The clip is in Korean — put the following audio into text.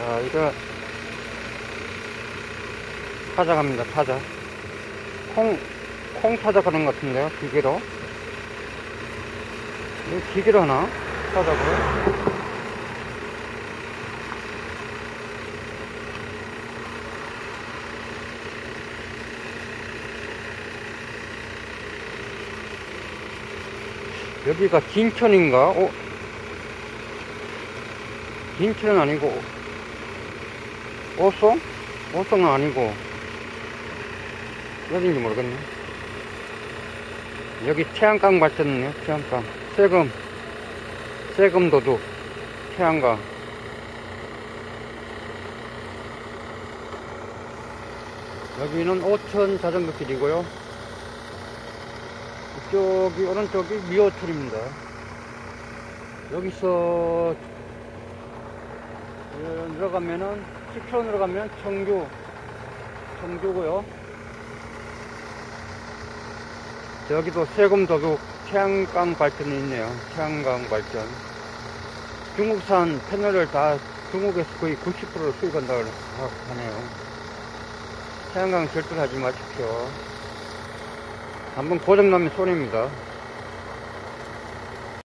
자, 이거 타자 갑니다. 타자. 콩 타자 가는 것 같은데요. 기계로. 이거 기계로 하나? 타자고. 여기가 진천인가? 진천은 아니고, 오송? 오송은 아니고, 어딘지 모르겠네. 여기 태양광 발전이네요. 태양광. 세금 도둑. 태양광. 여기는 오천 자전거 길이고요. 이쪽이, 오른쪽이 미호철입니다. 여기서 들어가면은 10km 들어가면 청주고요. 여기도 세금 도둑 태양광 발전이 있네요. 태양광 발전. 중국산 패널을 다 중국에서 거의 90%를 수입한다고 하네요. 태양광 절대 하지 마십시오. 한번 고장나면 손해입니다.